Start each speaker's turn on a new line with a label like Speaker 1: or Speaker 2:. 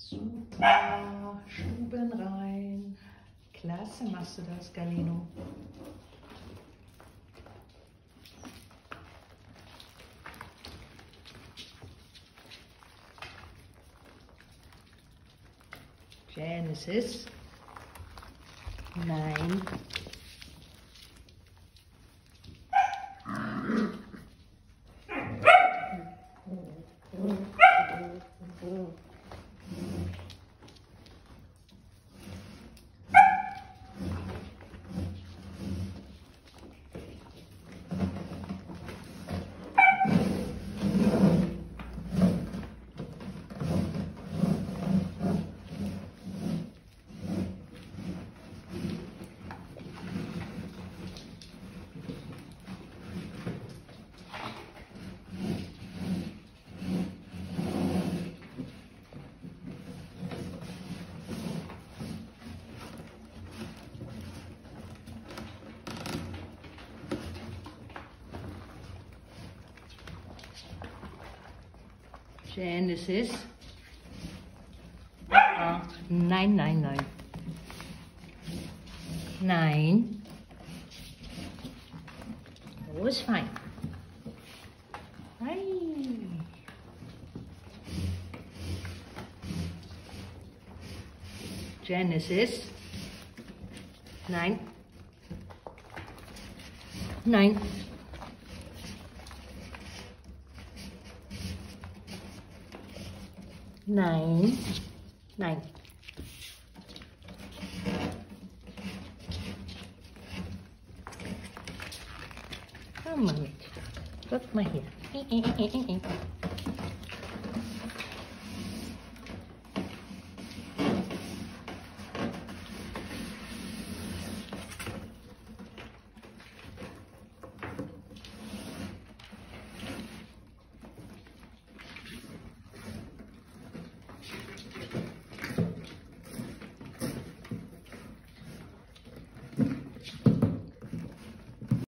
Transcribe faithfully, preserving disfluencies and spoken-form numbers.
Speaker 1: Super, Schuben rein. Klasse machst du das, Galino. Genesis. Nein. Genesis. Uh, nein, nein, nein. Nein. Oh, ist fein. Hi. Genesis. Nein. Nein. Nein, nein. Komm mal mit. Guck mal hier.